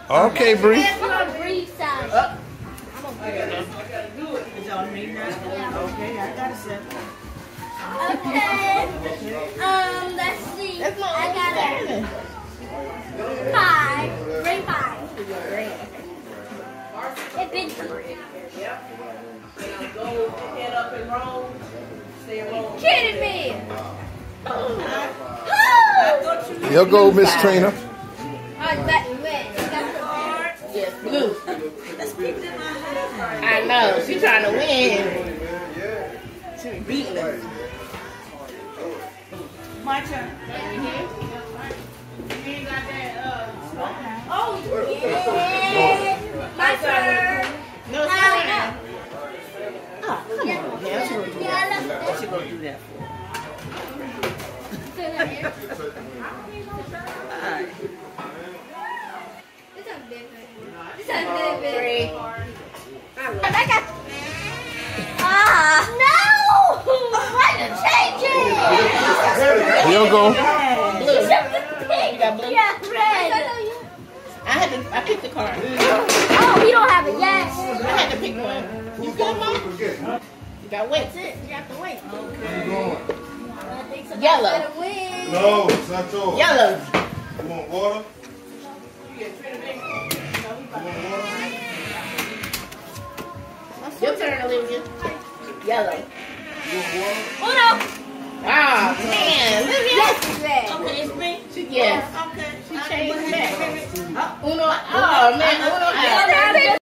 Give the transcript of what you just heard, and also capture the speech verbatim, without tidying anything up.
Okay, Bree. Bree side. Up. Okay. It's on me now? Okay, I got a set. Okay. Um, let's see. That's my I got understanding. a five. Ring five. It's been Yep. And go head up and roll. Stay roll. kidding me. You'll go, Miss Trina. Oh, that win. Yes, blue. I know. She's trying to win. She be beating us. My turn. Mm-hmm. You ain't got that, uh, Oh, yeah. My turn. No, it's How not I now. know? Oh, come on. Yeah, she gonna do Yeah, that. I love She gonna do that for that. Alright. This one's different. This one's different. Three. I got. Ah, no! Why you change it? You'll go. Blue. You got blue? Yeah, red. I had to. I picked the card. Oh, we don't have it yet. I had to pick one. You got one? You got wait. That's it. You have to wait. Yellow. Win. No, it's not yours. Yellow. You want water? You want water? Your turn, Olivia. Yellow. You want water? Uno. Ah, man. Olivia. Yes, red. okay, it's me. She, yes. Okay. She changed back. Uh, Uno. Oh, man. Uno out.